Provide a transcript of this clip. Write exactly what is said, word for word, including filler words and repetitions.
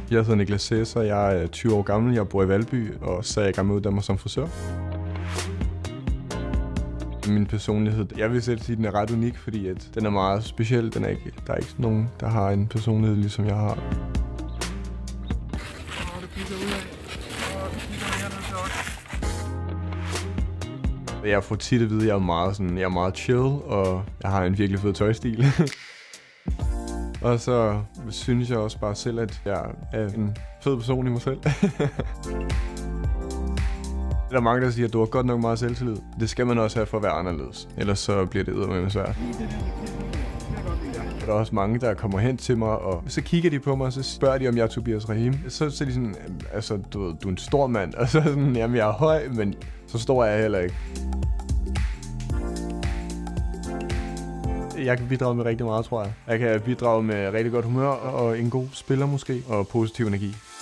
Jeg hedder Niklas Cæsar, jeg er tyve år gammel, jeg bor i Valby, og så er jeg i gang med at uddanne mig som frisør. Min personlighed, jeg vil selv sige, at den er ret unik, fordi at den er meget speciel. Den er ikke, der er ikke nogen, der har en personlighed, ligesom jeg har. Jeg får tit at vide, at jeg er meget, sådan, jeg er meget chill, og jeg har en virkelig fed tøjstil. Og så synes jeg også bare selv, at jeg er en fed person i mig selv. Der er mange, der siger, at du har godt nok meget selvtillid. Det skal man også have for at være anderledes. Ellers så bliver det eddermame svært. Der er også mange, der kommer hen til mig, og så kigger de på mig, og så spørger de, om jeg er Tobias Rahim. Så, så er de sådan, altså, du ved, du er en stor mand. Og så er sådan, jamen, jeg er høj, men så stor er jeg heller ikke. Jeg kan bidrage med rigtig meget, tror jeg. Jeg kan bidrage med rigtig godt humør og en god spiller måske, og positiv energi.